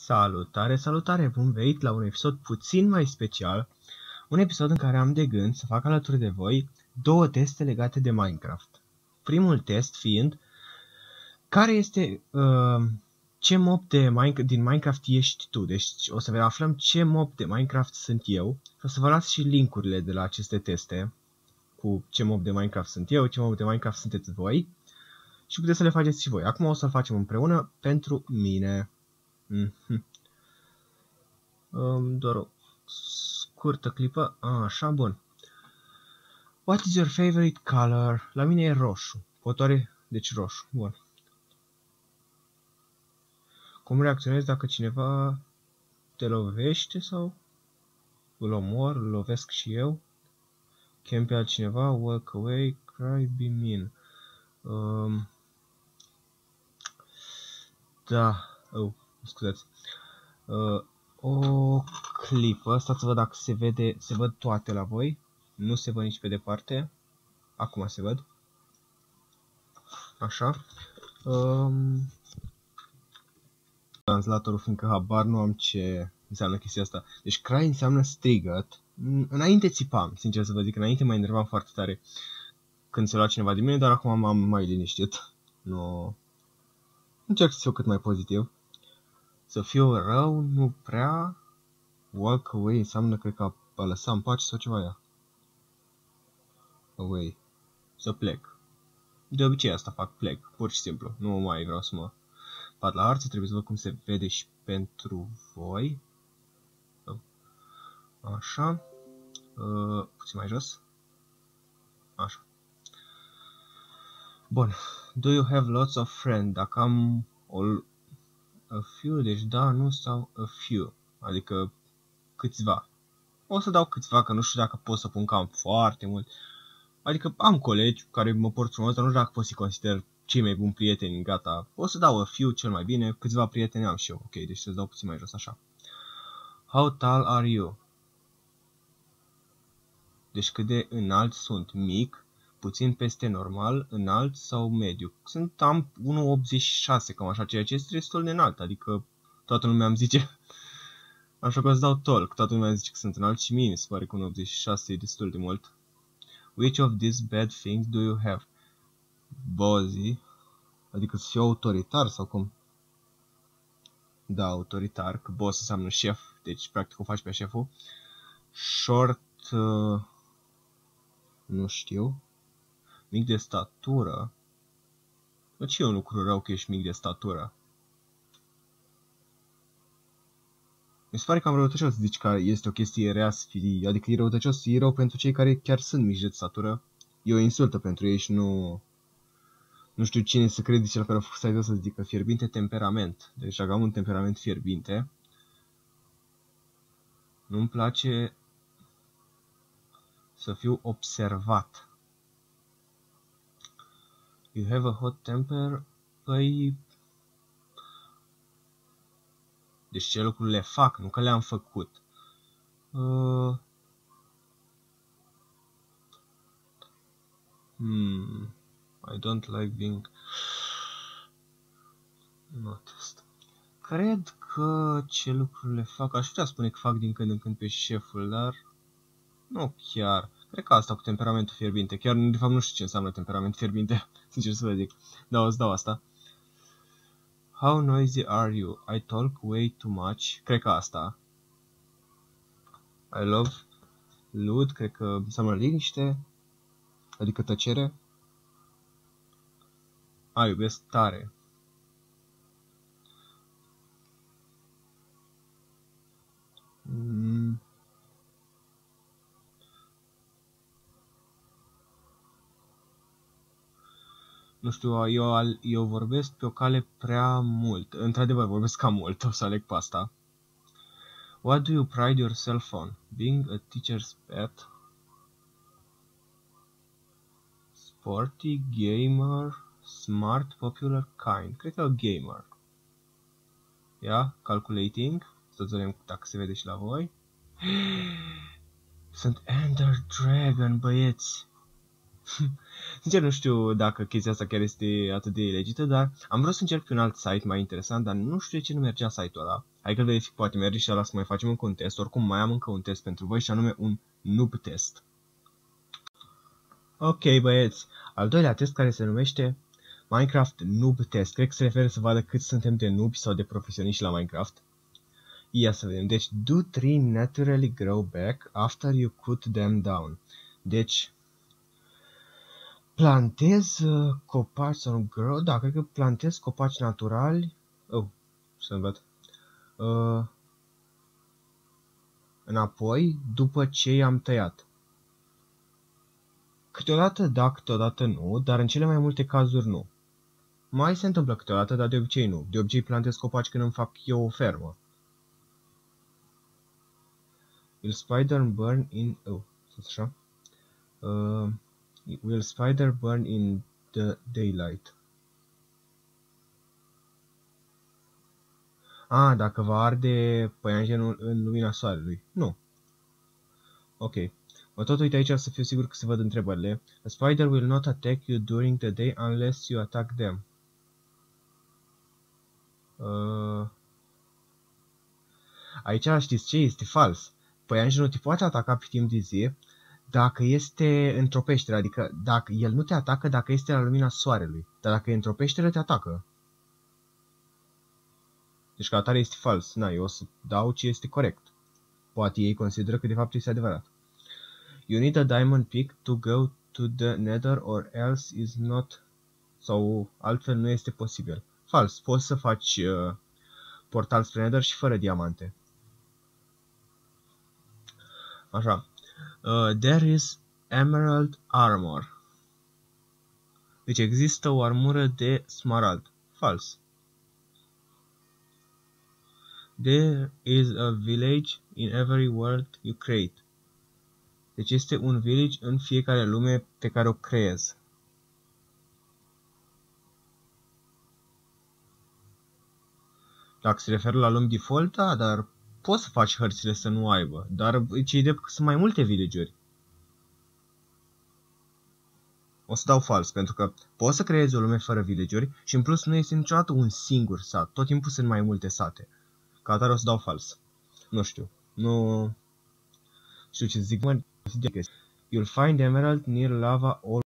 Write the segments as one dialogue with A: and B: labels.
A: Salutare, salutare! Bun venit la un episod puțin mai special, un episod în care am de gând să fac alături de voi două teste legate de Minecraft. Primul test fiind, care este, ce mob din Minecraft ești tu? Deci o să aflăm ce mob de Minecraft sunt eu. O să vă las și linkurile de la aceste teste, cu ce mob de Minecraft sunt eu, ce mob de Minecraft sunteți voi. Și puteți să le faceți și voi. Acum o să-l facem împreună pentru mine. Doar o scurtă clipă. Așa, bun. What is your favorite color? La mine e roșu. Potoare, deci roșu. Bun. Cum reacționezi dacă cineva te lovește sau îl omor, îl lovesc și eu? Chem pe altcineva, walk away, cry, be mean. Da. Scuzați. O clipă, stați să văd dacă se vede, se văd toate la voi. Nu se văd nici pe departe. Acum se văd. Așa. Translatorul, fiindcă habar nu am ce înseamnă chestia asta. Deci cry înseamnă strigăt. Înainte țipam, sincer să vă zic, înainte mă enervam foarte tare când se lua cineva din mine, dar acum m-am mai liniștit. Nu. Încerc să fiu cât mai pozitiv. Să fiu rău, nu prea. Walk away înseamnă, cred că a lăsa în pace sau ceva aia. Away. Să plec. De obicei asta fac, plec, pur și simplu. Nu mai vreau să mă bat la harță, trebuie să văd cum se vede și pentru voi. Așa. Puțin mai jos. Așa. Bun. Do you have lots of friends? Dacă am a few, deci da, nu, sau a few. Adică câțiva. O să dau câțiva, că nu știu dacă pot să pun cam foarte mult. Adică am colegi cu care mă port frumos, dar nu știu dacă pot să-i consider cei mai buni prieteni, gata. O să dau a few cel mai bine, câțiva prieteni am și eu. Ok, deci să dau puțin mai jos, așa. How tall are you? Deci cât de înalt sunt? Mic, puțin peste normal, înalt sau mediu? Am 1,86, cam așa, ceea ce este destul de înalt, adică toată lumea îmi zice. Așa că o să dau tall, că toată lumea zice că sunt înalt și mie mi se pare că 1,86 e destul de mult. Which of these bad things do you have? Bossy, adică să fiu autoritar sau cum? Da, autoritar, că boss înseamnă șef, deci practic o faci pe șeful. Short, nu știu. Mic de statură. Bă, ce e un lucru rău că ești mic de statură? Mi se pare cam răutăcios să zici că este o chestie rea să fii, adică e răutăcios, e rău pentru cei care chiar sunt mici de statură. E o insultă pentru ei și nu știu cine să crede cel care a făcut site-ul să zică fierbinte temperament. Deci dacă am un temperament fierbinte, nu-mi place să fiu observat. You have a hot temper? Păi... Deci ce lucruri le fac, nu că le-am făcut. I don't like being noticed. Cred că ce lucruri le fac, aș putea spune că fac din când în când pe șeful, dar nu chiar. Cred că asta cu temperamentul fierbinte. Chiar, de fapt, nu știu ce înseamnă temperament fierbinte, sincer să vă zic. Da, o să dau asta. How noisy are you? I talk way too much. Cred că asta. I love loud, cred că înseamnă liniște, adică tăcere. Iubesc tare. Nu știu, eu vorbesc pe o cale prea mult. Într-adevăr, vorbesc cam mult, o să aleg pe asta. What do you pride yourself on? Being a teacher's pet? Sporty, gamer, smart, popular, kind. Cred că e gamer. Yeah, calculating. Să vedem dacă se vede și la voi. Sunt Ender Dragon, băieți. Sincer, nu știu dacă chestia asta chiar este atât de legită, dar am vrut să încerc pe un alt site mai interesant, dar nu știu de ce nu mergea site-ul ăla. Hai că-l verific, poate merge și ăla să mai facem încă un test. Oricum mai am încă un test pentru voi și anume un noob test. Ok, băieți, al doilea test care se numește Minecraft Noob Test. Cred că se referă să vadă cât suntem de noobi sau de profesioniști la Minecraft. Ia să vedem. Deci, do tree naturally grow back after you cut them down. Deci, plantez copaci sau nu grow? Da, cred că plantez copaci naturali. Oh, să-mi văd. Înapoi, după ce i-am tăiat. Câteodată da, câteodată nu, dar în cele mai multe cazuri nu. Mai se întâmplă câteodată, dar de obicei nu. De obicei plantez copaci când îmi fac eu o fermă. Will spider burn in... Oh, așa. Will spider burn in the daylight? Dacă va arde păianjenul în lumina soarelui. Nu. Ok. Mă tot uit aici să fiu sigur că se văd întrebările. A spider will not attack you during the day unless you attack them. Aici știți ce? Este fals. Păianjenul te poate ataca pe timp de zi dacă este într-o peșteră, adică dacă el nu te atacă dacă este la lumina soarelui, dar dacă e într-o peșteră te atacă. Deci ca atare este fals. Eu o să dau ce este corect. Poate ei consideră că de fapt este adevărat. You need a diamond pick to go to the nether or else is not... Sau altfel nu este posibil. Fals. Poți să faci portal spre nether și fără diamante. Așa. There is emerald armor. Deci există o armură de smarald. Fals. There is a village in every world you create. Deci este un village în fiecare lume pe care o creezi. Dacă se referă la lumi default, da, dar poți să faci hărțile să nu aibă. Dar ce-i drept că sunt mai multe village-uri. O să dau fals, pentru că poți să creezi o lume fără village-uri și în plus nu este niciodată un singur sat. Tot timpul sunt mai multe sate. Ca atare o să dau fals. Nu știu. Nu știu ce zic. You'll find emerald near lava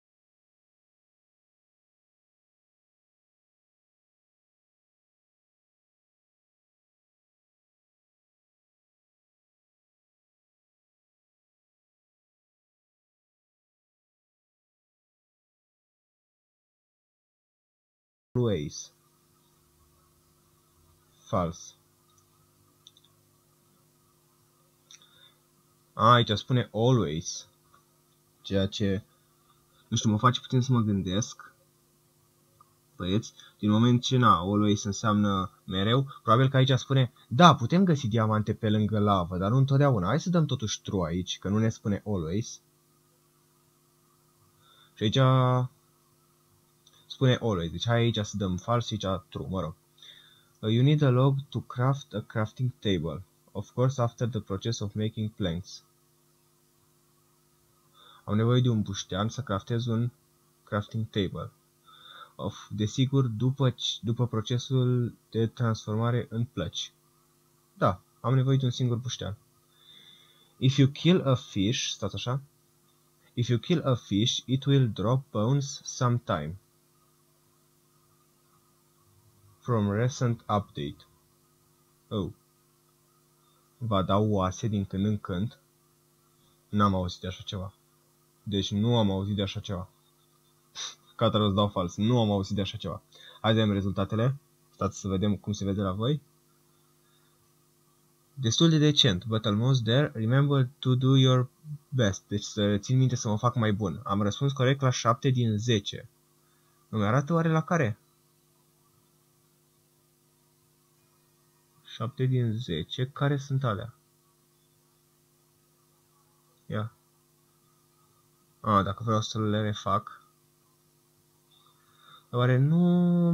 A: always. Fals. Aici spune always. Ceea ce, nu știu, mă face puțin să mă gândesc. Băieți, din moment ce always înseamnă mereu, probabil că aici spune, da, putem găsi diamante pe lângă lavă, dar nu întotdeauna. Hai să dăm totuși true aici, că nu ne spune always. Și aici spune always, deci hai aici să dăm false și aici true, mă rog. You need a log to craft a crafting table. Of course, after the process of making planks. Am nevoie de un buștean să craftez un crafting table. Desigur, după procesul de transformare în plăci. Da, am nevoie de un singur buștean. If you kill a fish, stați așa. If you kill a fish, it will drop bones sometime. From recent update. Oh. Va da oase din când în când. N-am auzit de așa ceva. Deci nu am auzit de așa ceva. Gata, îți dau fals. Nu am auzit de așa ceva. Hai să vedem rezultatele. Stați să vedem cum se vede la voi. Destul de decent, but almost there. Remember to do your best. Deci să țin minte să mă fac mai bun. Am răspuns corect la 7 din 10. Nu mi-arată oare la care? 7 din 10. Care sunt alea? Ia. Dacă vreau să le refac. Oare nu...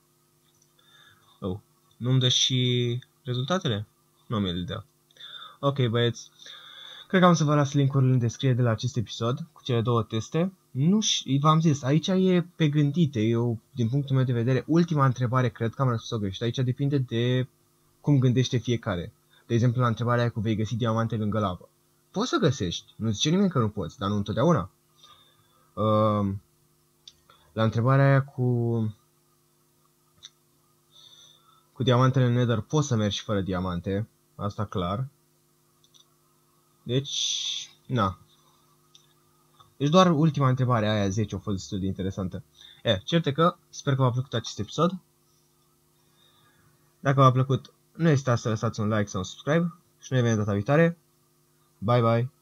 A: nu-mi dă și rezultatele? Nu mi-l dă. Ok, băieți. Cred că am să vă las link-ul în descriere de la acest episod cu cele două teste. Nu v-am zis, aici e pe gândite. Eu, din punctul meu de vedere, ultima întrebare cred că am răspuns-o greșit. Aici depinde de cum gândește fiecare. De exemplu, la întrebarea aia cu vei găsi diamante lângă lavă. Poți să găsești, nu zice nimeni că nu poți, dar nu întotdeauna. La întrebarea aia cu diamantele în Nether poți să mergi fără diamante, asta clar. Deci, na. Deci doar ultima întrebare, aia 10, a fost destul de interesantă. Cert că sper că v-a plăcut acest episod. Dacă v-a plăcut, nu ezitați să lăsați un like sau un subscribe și noi vedem data viitoare. Bye bye!